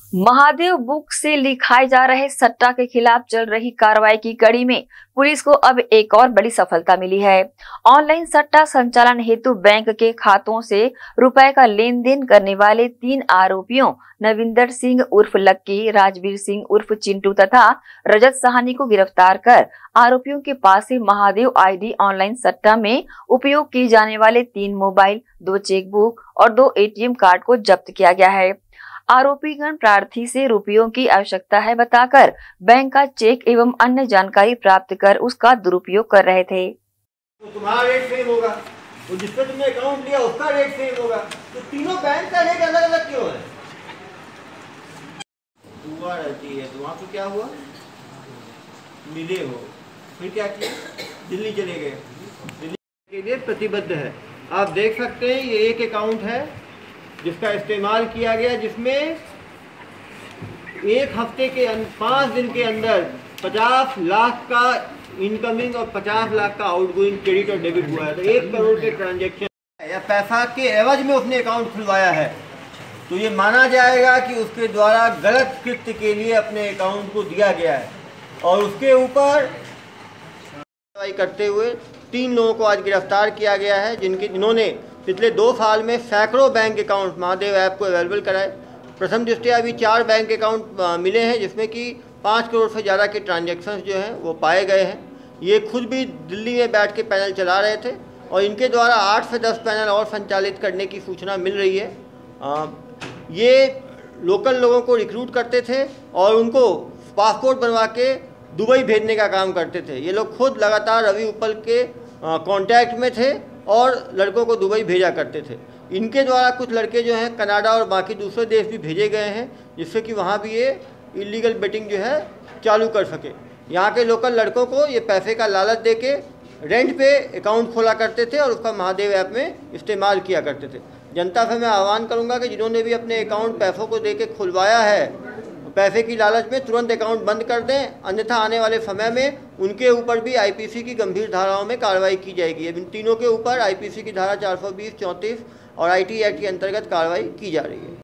Mahadev book से लिखाए जा रहे सट्टा के खिलाफ चल रही कार्रवाई की कड़ी में पुलिस को अब एक और बड़ी सफलता मिली है। ऑनलाइन सट्टा संचालन हेतु बैंक के खातों से रुपए का लेन देन करने वाले 3 आरोपियों नविंदर सिंह उर्फ लक्की, राजवीर सिंह उर्फ चिंटू तथा रजत साहनी को गिरफ्तार कर आरोपियों के पास से महादेव आईडी ऑनलाइन सट्टा में उपयोग किए जाने वाले 3 मोबाइल, 2 चेकबुक और 2 एटीएम कार्ड को जब्त किया गया है। आरोपीगण प्रार्थी से रुपयों की आवश्यकता है बताकर बैंक का चेक एवं अन्य जानकारी प्राप्त कर उसका दुरुपयोग कर रहे थे। तो तुम्हारा रेट सेम होगा, तो जिससे तुमने अकाउंट लिया उसका रेट सेम होगा, तो तीनों बैंक का रेट अलग अलग क्यों है? हुआ रहती है तो वहाँ पे क्या हुआ, मिले हो, फिर क्या किया, दिल्ली चले गए। दिल्ली के लिए प्रतिबद्ध है। आप देख सकते हैं ये एक अकाउंट है जिसका इस्तेमाल किया गया, जिसमें एक हफ्ते के 5 दिन के अंदर 50 लाख का इनकमिंग और 50 लाख का आउटगोइंग क्रेडिट और डेबिट हुआ है। तो 1 करोड़ के ट्रांजैक्शन या पैसा के एवज में उसने अकाउंट खुलवाया है, तो ये माना जाएगा कि उसके द्वारा गलत कृत्य के लिए अपने अकाउंट को दिया गया है। और उसके ऊपर कार्रवाई करते हुए 3 लोगों को आज गिरफ्तार किया गया है, जिन्होंने पिछले 2 साल में सैकड़ों बैंक अकाउंट महादेव ऐप को अवेलेबल कराए। प्रथम दृष्टया अभी 4 बैंक अकाउंट मिले हैं, जिसमें कि 5 करोड़ से ज़्यादा के ट्रांजैक्शंस जो हैं वो पाए गए हैं। ये खुद भी दिल्ली में बैठ के पैनल चला रहे थे और इनके द्वारा 8 से 10 पैनल और संचालित करने की सूचना मिल रही है। ये लोकल लोगों को रिक्रूट करते थे और उनको पासपोर्ट बनवा के दुबई भेजने का काम करते थे। ये लोग खुद लगातार रवि उपल के कांटेक्ट में थे और लड़कों को दुबई भेजा करते थे। इनके द्वारा कुछ लड़के जो हैं कनाडा और बाकी दूसरे देश भी भेजे गए हैं, जिससे कि वहाँ भी ये इलीगल बेटिंग जो है चालू कर सके। यहाँ के लोकल लड़कों को ये पैसे का लालच दे के रेंट पे अकाउंट खोला करते थे और उसका महादेव ऐप में इस्तेमाल किया करते थे। जनता से मैं आह्वान करूँगा कि जिन्होंने भी अपने अकाउंट पैसों को दे के खुलवाया है, पैसे की लालच में तुरंत अकाउंट बंद कर दें, अन्यथा आने वाले समय में उनके ऊपर भी आईपीसी की गंभीर धाराओं में कार्रवाई की जाएगी। इन तीनों के ऊपर आईपीसी की धारा 420, 34 और आईटी एक्ट के अंतर्गत कार्रवाई की जा रही है।